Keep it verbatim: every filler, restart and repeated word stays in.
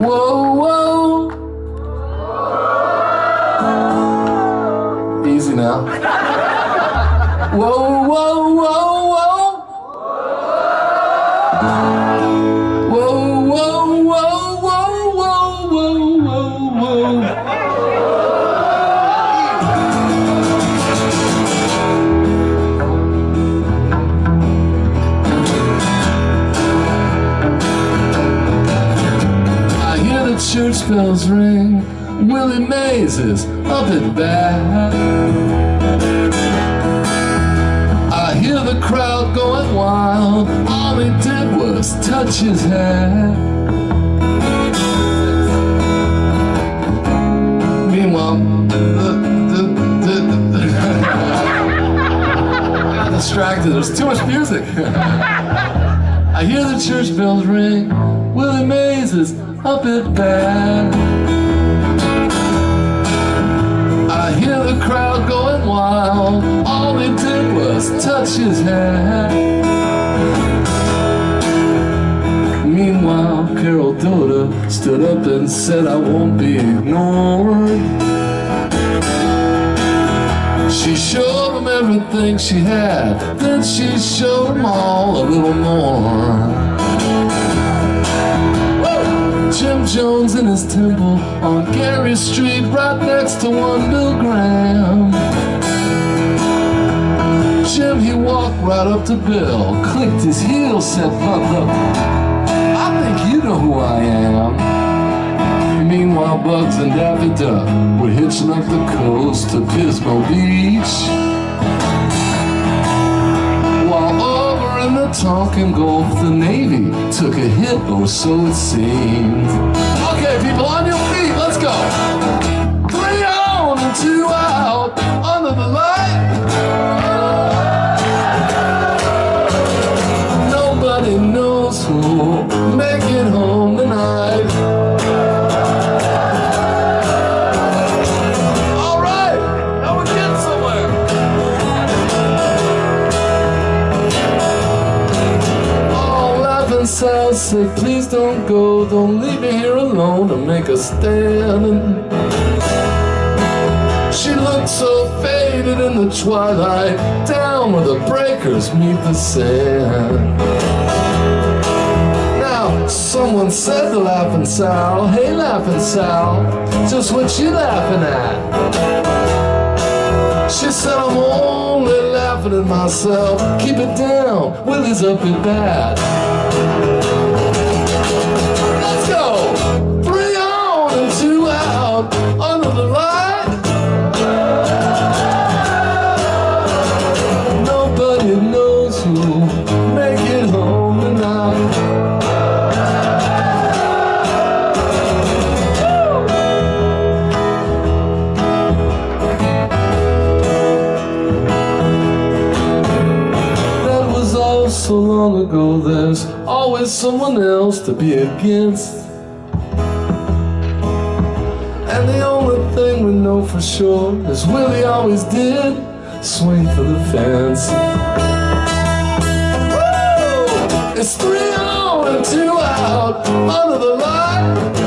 Whoa, whoa. Easy now. Whoa, whoa, whoa, whoa. Whoa, whoa, whoa, whoa, whoa, whoa, whoa, whoa. I hear the church bells ring. Willie Mays is up and back. I hear the crowd going wild. All he did was touch his hat. Meanwhile, the, the, the, the, the I got distracted. There's too much music. I hear the church bells ring. Willie Mays is up at bat. I hear the crowd going wild. All he did was touch his hat. Meanwhile, Carol Doda stood up and said, I won't be ignored. She showed him everything she had, then she showed them all a little more. Jim Jones in his temple on Gary Street, right next to one Bill Graham. Jim, he walked right up to Bill, clicked his heels, said, "Look, look, I think you know who I am." Meanwhile, Bugs and Daffy Duck were hitching up the coast to Pismo Beach, while over in the Tonkin Gulf, the Navy took a hit, or so it seemed. Okay, people, on your feet, let's go. Three on and two out, under the light. Nobody knows who'll make it home tonight. All right, now we're getting somewhere. Oh, laughing Sal said, please don't go, don't leave me here alone to make a stand. She looked so faded in the twilight, down where the breakers meet the sand. Now, someone said to Laughing Sal, hey Laughing Sal, just what you laughing at? She said, I'm only laughing at myself. Keep it down, Willie's up at bat. Let's go! Three on and two out, under the light. Nobody knows who'll make it home tonight. That was all so long ago. There's always someone else to be against. And the only thing we know for sure is Willie always did swing for the fence. Woo! It's three on and two out, under the light.